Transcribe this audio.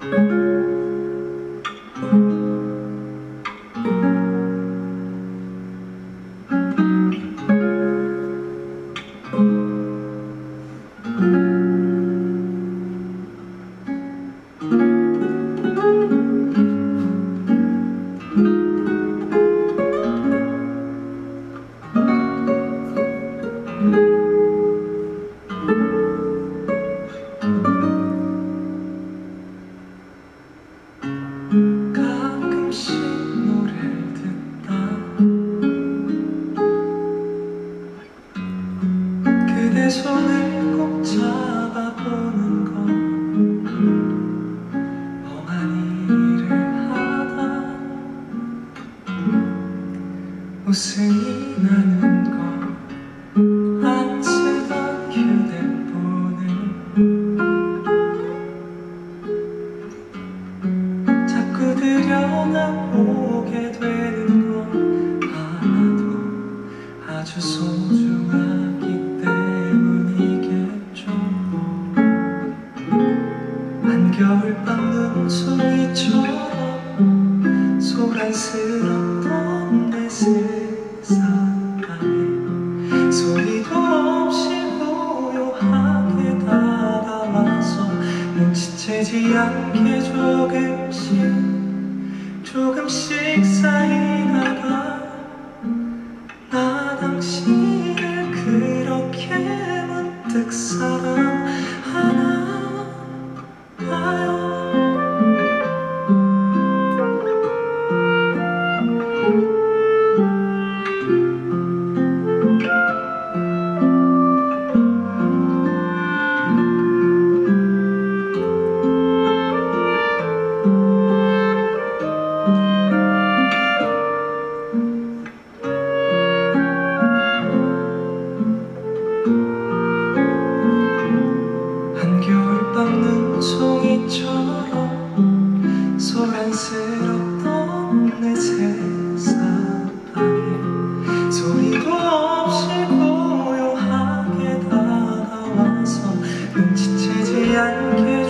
가끔씩 노래를 듣다 그대 손을 꼭 잡아보는 건 멍한 일을 하다 웃음이 나는 건 안 쓰던 휴대폰을 자꾸 들여다보게 되는 건 아마도 아주 소중하기 때문이겠죠. 한겨울밤 눈송이처럼 소란스럽던 내 세상에 소리도 없이 고요하게 다가와서 눈치채지 않게 조금씩 쌓이다가 나 당신을 그렇게 문득 사랑하나 봐요. 한겨울밤 눈송이처럼 소란스럽던 내 세상에 소리도 없이 고요하게 다가와서 눈치채지 않게